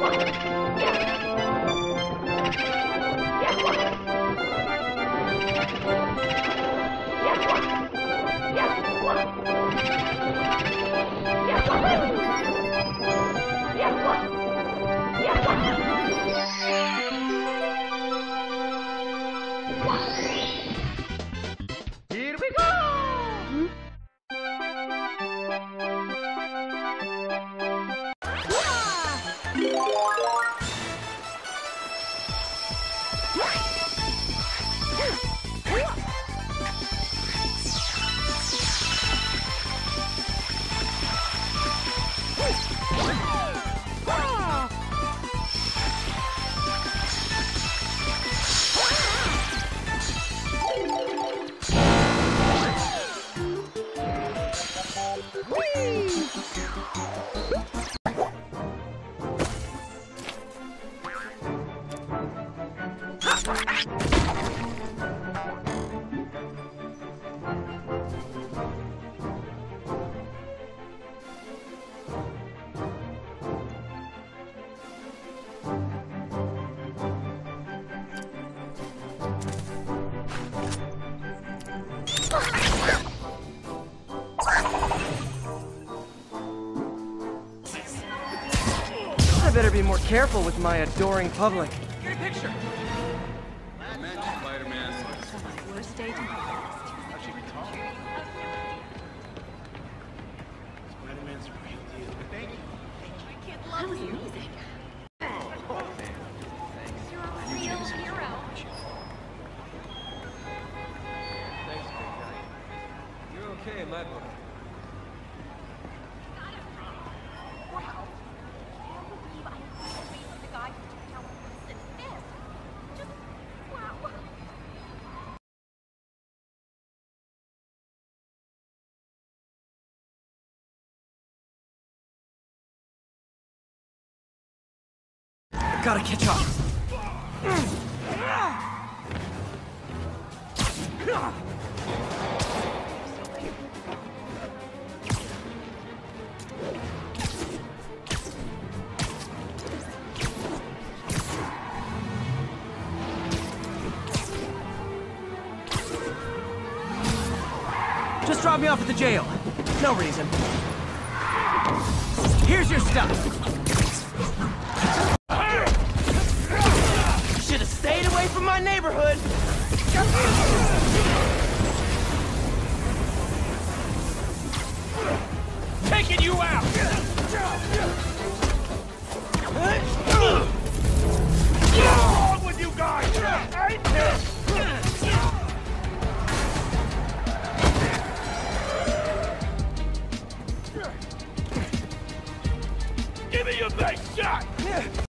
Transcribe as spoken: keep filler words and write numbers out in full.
Here we go! I better be more careful with my adoring public. Get a picture! Spider-Man. Worst day to How'd she be tall? Spider-Man's a real deal. Thank you. That was amazing. You're a real hero. Thanks, big guy. You're okay in my book. Wow. I can't believe I am the guy who took out Winston Fisk. Just, wow. Gotta catch up. Just drop me off at the jail. No reason. Here's your stuff. Should have stayed away from my neighborhood. Taking you out. What's wrong with you guys? Ain't this? Give me your best shot!